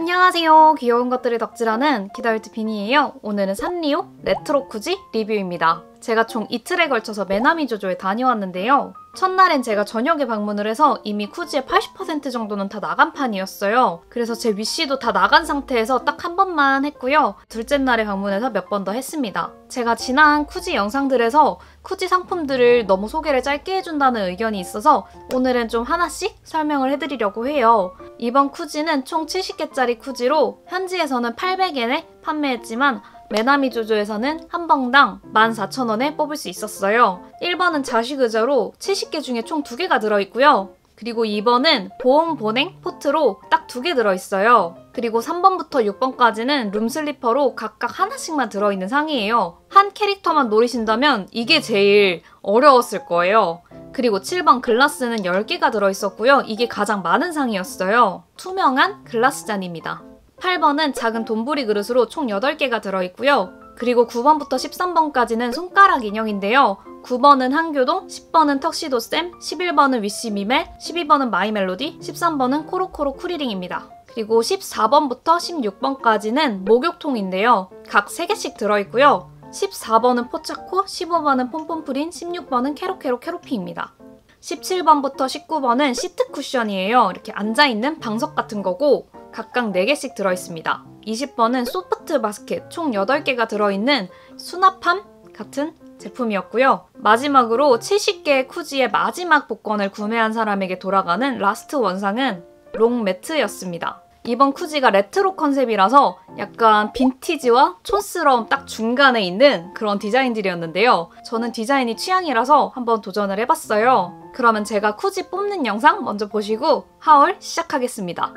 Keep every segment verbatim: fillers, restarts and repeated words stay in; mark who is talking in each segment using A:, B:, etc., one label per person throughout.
A: 안녕하세요. 귀여운 것들을 덕질하는 기다유트 비니예요. 오늘은 산리오 레트로 쿠지 리뷰입니다. 제가 총 이틀에 걸쳐서 메나미조조에 다녀왔는데요. 첫날엔 제가 저녁에 방문을 해서 이미 쿠지의 팔십 퍼센트 정도는 다 나간 판이었어요. 그래서 제 위시도 다 나간 상태에서 딱 한 번만 했고요. 둘째 날에 방문해서 몇 번 더 했습니다. 제가 지난 쿠지 영상들에서 쿠지 상품들을 너무 소개를 짧게 해준다는 의견이 있어서 오늘은 좀 하나씩 설명을 해드리려고 해요. 이번 쿠지는 총 칠십 개짜리 쿠지로 현지에서는 팔백 엔에 판매했지만 메나미조조에서는 한 번당 만 사천 원에 뽑을 수 있었어요. 일 번은 자식의자로 칠십 개 중에 총 두 개가 들어있고요. 그리고 이 번은 보온 보냉 포트로 딱 두 개 들어있어요. 그리고 삼 번부터 육 번까지는 룸슬리퍼로 각각 하나씩만 들어있는 상이에요. 한 캐릭터만 노리신다면 이게 제일 어려웠을 거예요. 그리고 칠 번 글라스는 열 개가 들어있었고요. 이게 가장 많은 상이었어요. 투명한 글라스 잔입니다. 팔 번은 작은 돈부리 그릇으로 총 여덟 개가 들어있고요. 그리고 구 번부터 십삼 번까지는 손가락 인형인데요. 구 번은 한교동, 십 번은 턱시도쌤, 십일 번은 위시미멜, 십이 번은 마이멜로디, 십삼 번은 코로코로 쿠리링입니다. 그리고 십사 번부터 십육 번까지는 목욕통인데요. 각 세 개씩 들어있고요. 십사 번은 포차코, 십오 번은 폼폼프린, 십육 번은 캐로캐로 캐로피입니다. 십칠 번부터 십구 번은 시트 쿠션이에요. 이렇게 앉아있는 방석 같은 거고 각각 네 개씩 들어있습니다. 이십 번은 소프트 바스켓 총 여덟 개가 들어있는 수납함 같은 제품이었고요. 마지막으로 칠십 개의 쿠지의 마지막 복권을 구매한 사람에게 돌아가는 라스트 원상은 롱 매트였습니다. 이번 쿠지가 레트로 컨셉이라서 약간 빈티지와 촌스러움 딱 중간에 있는 그런 디자인들이었는데요. 저는 디자인이 취향이라서 한번 도전을 해봤어요. 그러면 제가 쿠지 뽑는 영상 먼저 보시고 하울 시작하겠습니다.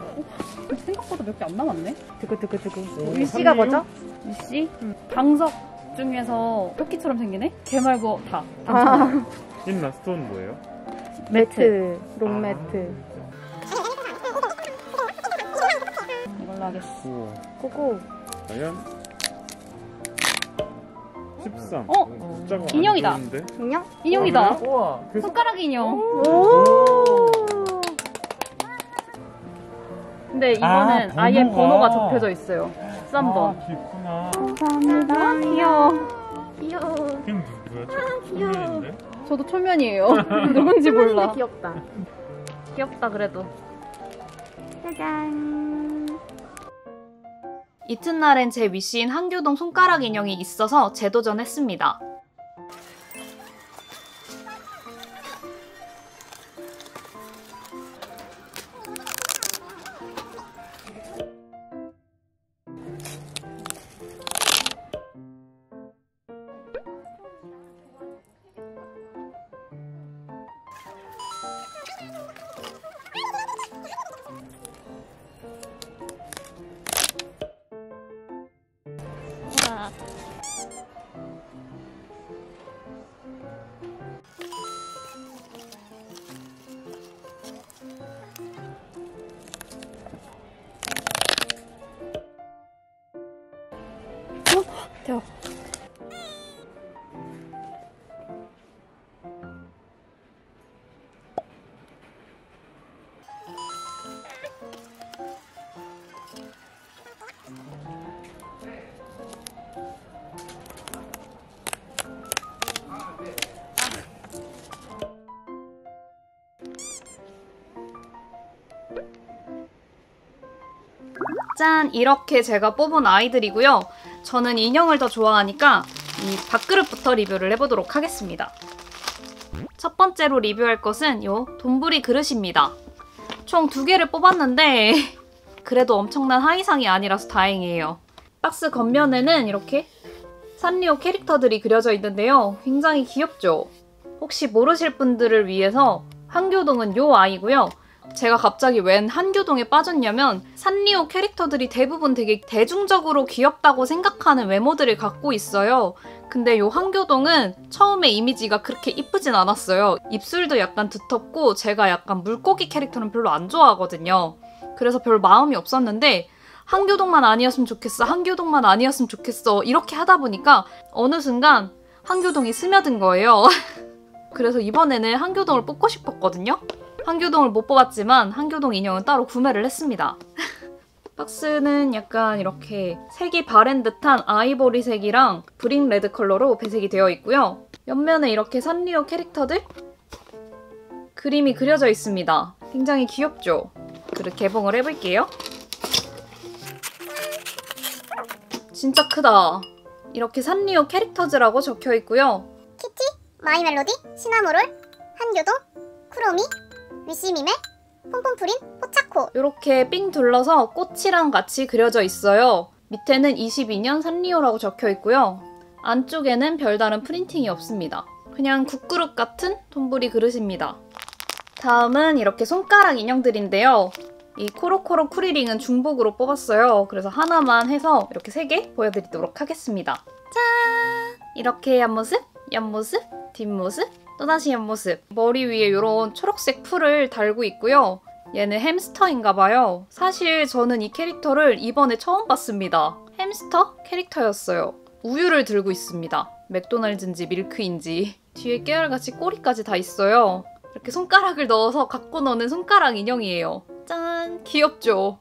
B: 생각보다 몇 개 안 남았네?
A: 두구두구두구. 위시가 뭐죠? 위시? 응. 방석 중에서 토끼처럼 생기네? 걔 말고 다.
C: 아. 인 라스트는 뭐예요?
A: 매트. 롱
C: 아.
A: 매트. 이걸로 하겠어.
C: 오.
A: 고고.
C: 과연? 십삼.
B: 어?
C: 숫자가
B: 인형이다.
C: 안 좋은데?
A: 인형?
B: 인형이다.
C: 아, 우와. 그
B: 손가락 인형.
A: 오.
B: 근데 이거는
C: 아,
B: 아, 예
C: 번호가.
B: 번호가 적혀져 있어요. 십삼 번.
C: 아, 귀엽구나.
A: 감사합니다.
B: 귀여워.
A: 귀여워.
C: 걔는 누구야? 저 초면인데?
B: 저도 초면이에요. 누군지 몰라.
A: 귀엽다.
B: 귀엽다 그래도.
A: 짜잔. 이튿날엔 제 위시인 한교동 손가락 인형이 있어서 재도전했습니다. 대박. 짠! 이렇게 제가 뽑은 아이들이고요. 저는 인형을 더 좋아하니까 이 밥그릇부터 리뷰를 해보도록 하겠습니다. 첫 번째로 리뷰할 것은 요 돈부리 그릇입니다. 총 두 개를 뽑았는데 그래도 엄청난 하이상이 아니라서 다행이에요. 박스 겉면에는 이렇게 산리오 캐릭터들이 그려져 있는데요. 굉장히 귀엽죠? 혹시 모르실 분들을 위해서 한교동은 요 아이고요. 제가 갑자기 웬 한교동에 빠졌냐면 산리오 캐릭터들이 대부분 되게 대중적으로 귀엽다고 생각하는 외모들을 갖고 있어요. 근데 요 한교동은 처음에 이미지가 그렇게 이쁘진 않았어요. 입술도 약간 두텁고 제가 약간 물고기 캐릭터는 별로 안 좋아하거든요. 그래서 별 마음이 없었는데 한교동만 아니었으면 좋겠어, 한교동만 아니었으면 좋겠어 이렇게 하다 보니까 어느 순간 한교동이 스며든 거예요. 그래서 이번에는 한교동을 뽑고 싶었거든요. 한교동을 못 뽑았지만 한교동 인형은 따로 구매를 했습니다. 박스는 약간 이렇게 색이 바랜 듯한 아이보리색이랑 브릭 레드 컬러로 배색이 되어 있고요. 옆면에 이렇게 산리오 캐릭터들 그림이 그려져 있습니다. 굉장히 귀엽죠? 그릇 개봉을 해볼게요. 진짜 크다. 이렇게 산리오 캐릭터즈라고 적혀 있고요.
D: 키티, 마이멜로디, 시나모롤, 한교동, 쿠로미, 위시미메, 폼폼프린, 포차코.
A: 이렇게 삥 둘러서 꽃이랑 같이 그려져 있어요. 밑에는 이십이 년 산리오라고 적혀 있고요. 안쪽에는 별다른 프린팅이 없습니다. 그냥 국그릇 같은 돈부리 그릇입니다. 다음은 이렇게 손가락 인형들인데요. 이 코로코로 쿠리링은 중복으로 뽑았어요. 그래서 하나만 해서 이렇게 세 개 보여드리도록 하겠습니다. 짠! 이렇게 옆모습, 옆모습, 뒷모습, 또다시 옆모습. 머리 위에 이런 초록색 풀을 달고 있고요. 얘는 햄스터인가봐요. 사실 저는 이 캐릭터를 이번에 처음 봤습니다. 햄스터 캐릭터였어요. 우유를 들고 있습니다. 맥도날드인지 밀크인지. 뒤에 깨알같이 꼬리까지 다 있어요. 이렇게 손가락을 넣어서 갖고 노는 손가락 인형이에요. 짠! 귀엽죠?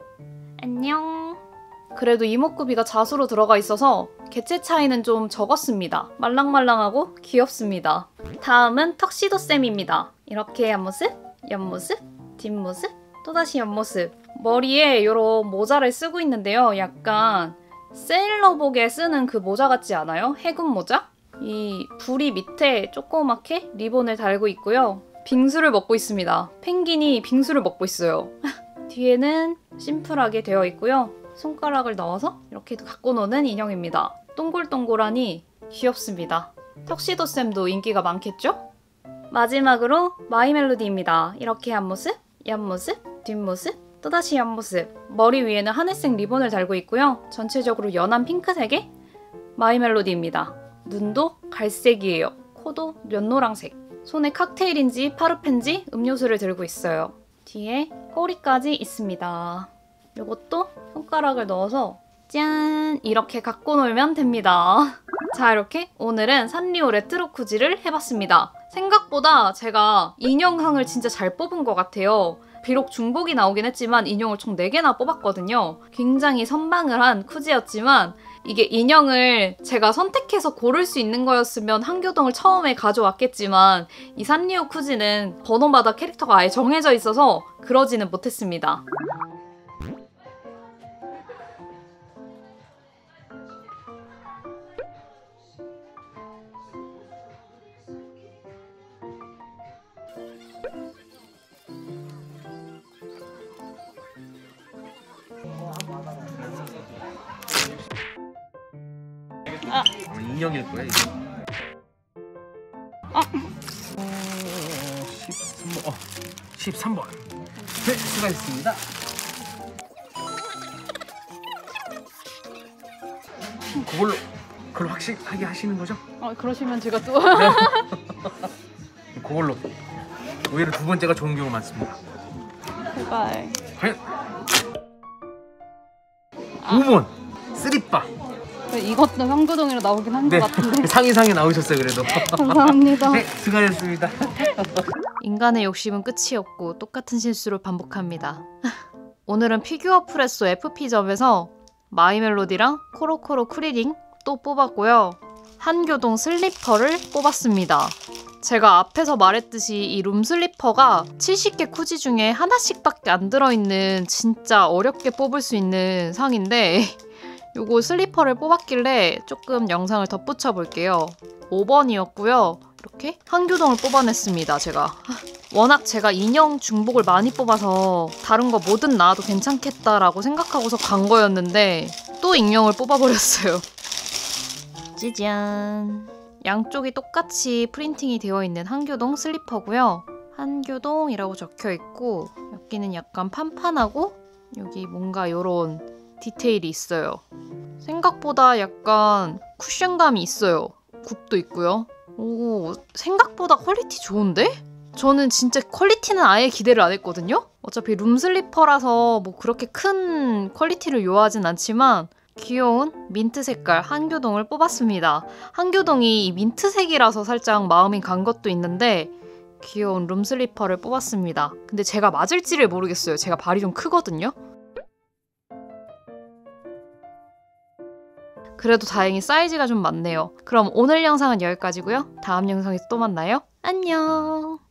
A: 안녕. 그래도 이목구비가 자수로 들어가 있어서 개체 차이는 좀 적었습니다. 말랑말랑하고 귀엽습니다. 다음은 턱시도쌤입니다. 이렇게 옆모습, 옆모습, 뒷모습, 또다시 옆모습. 머리에 이런 모자를 쓰고 있는데요. 약간 세일러복에 쓰는 그 모자 같지 않아요? 해군 모자? 이 부리 밑에 조그맣게 리본을 달고 있고요. 빙수를 먹고 있습니다. 펭귄이 빙수를 먹고 있어요. 뒤에는 심플하게 되어 있고요. 손가락을 넣어서 이렇게 갖고 노는 인형입니다. 동글동글하니 귀엽습니다. 턱시도쌤도 인기가 많겠죠? 마지막으로 마이멜로디입니다. 이렇게 앞모습, 옆모습, 뒷모습, 또다시 옆모습. 머리 위에는 하늘색 리본을 달고 있고요. 전체적으로 연한 핑크색의 마이멜로디입니다. 눈도 갈색이에요. 코도 연노랑색. 손에 칵테일인지 파르펜지 음료수를 들고 있어요. 뒤에 꼬리까지 있습니다. 이것도 손가락을 넣어서 짠! 이렇게 갖고 놀면 됩니다. 자, 이렇게 오늘은 산리오 레트로 쿠지를 해봤습니다. 생각보다 제가 인형상을 진짜 잘 뽑은 것 같아요. 비록 중복이 나오긴 했지만 인형을 총 네 개나 뽑았거든요. 굉장히 선방을 한 쿠지였지만 이게 인형을 제가 선택해서 고를 수 있는 거였으면 한교동을 처음에 가져왔겠지만 이 산리오 쿠지는 번호마다 캐릭터가 아예 정해져 있어서 그러지는 못했습니다.
E: 아, 인형일 거야 이거.
B: 아.
E: 어, 십삼 번. 어, 십삼 번. 네, 수고하셨습니다. 그걸로 그걸 확실하게 하시는 거죠?
B: 어, 그러시면 제가 또
E: 네. 그걸로. 오히려 두 번째가 좋은 경우 많습니다.
B: 제발.
E: 과연 오 번 쓰리빠.
B: 이것도 한교동이라 나오긴 한 것
E: 네,
B: 같은데.
E: 상이상에 나오셨어요 그래도.
B: 감사합니다.
E: 네, 수고하셨습니다.
A: 인간의 욕심은 끝이 없고 똑같은 실수를 반복합니다. 오늘은 피규어 프레소 에프피점에서 마이멜로디랑 코로코로 쿠리링 또 뽑았고요. 한교동 슬리퍼를 뽑았습니다. 제가 앞에서 말했듯이 이 룸 슬리퍼가 칠십 개 쿠지 중에 하나씩밖에 안 들어있는 진짜 어렵게 뽑을 수 있는 상인데 요거 슬리퍼를 뽑았길래 조금 영상을 덧붙여 볼게요. 오 번이었고요. 이렇게 한교동을 뽑아냈습니다, 제가. 워낙 제가 인형 중복을 많이 뽑아서 다른 거 뭐든 나와도 괜찮겠다라고 생각하고서 간 거였는데 또 인형을 뽑아버렸어요. 짜잔. 양쪽이 똑같이 프린팅이 되어 있는 한교동 슬리퍼고요. 한교동이라고 적혀 있고 여기는 약간 판판하고 여기 뭔가 요런 디테일이 있어요. 생각보다 약간 쿠션감이 있어요. 굽도 있고요. 오, 생각보다 퀄리티 좋은데? 저는 진짜 퀄리티는 아예 기대를 안 했거든요? 어차피 룸슬리퍼라서 뭐 그렇게 큰 퀄리티를 요하진 않지만 귀여운 민트 색깔 한교동을 뽑았습니다. 한교동이 이 민트색이라서 살짝 마음이 간 것도 있는데 귀여운 룸슬리퍼를 뽑았습니다. 근데 제가 맞을지를 모르겠어요. 제가 발이 좀 크거든요? 그래도 다행히 사이즈가 좀 많네요. 그럼 오늘 영상은 여기까지고요. 다음 영상에서 또 만나요. 안녕.